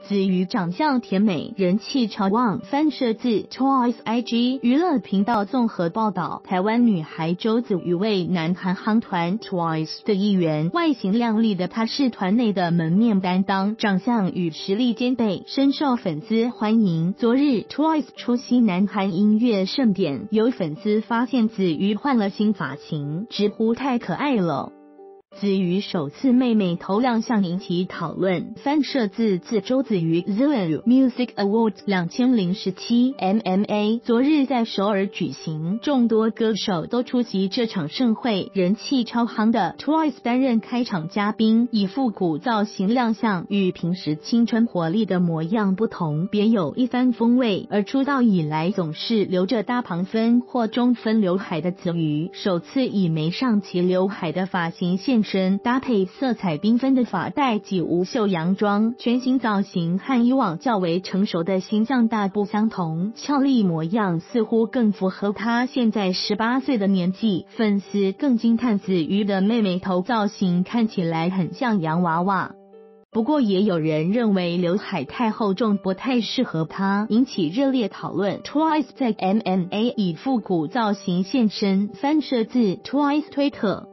子瑜长相甜美，人气超旺。翻摄自 Twice IG 娱乐频道综合报道，台湾女孩周子瑜为南韩夯团 Twice 的一员，外形靓丽的她是团内的门面担当，长相与实力兼备，深受粉丝欢迎。昨日 Twice 出席南韩音乐盛典，有粉丝发现子瑜换了新发型，直呼太可爱了。子瑜首次妹妹头亮相引起讨论。翻摄自周子瑜 Seoul Music Awards 2017 MMA 昨日在首尔举行，众多歌手都出席这场盛会，人气超夯的 Twice 担任开场嘉宾，以复古造型亮相，与平时青春活力的模样不同，别有一番风味。而出道以来总是留着大旁分或中分刘海的子瑜，首次以眉上齐刘海的发型现身，搭配色彩缤纷的发带及无袖洋装，全新造型和以往较为成熟的形象大不相同，俏丽模样似乎更符合她现在18岁的年纪。粉丝更惊叹子瑜的妹妹头造型看起来很像洋娃娃。不过也有人认为刘海太厚重不太适合她，引起热烈讨论。Twice 在 MMA 以复古造型现身，翻摄自 Twice 推特。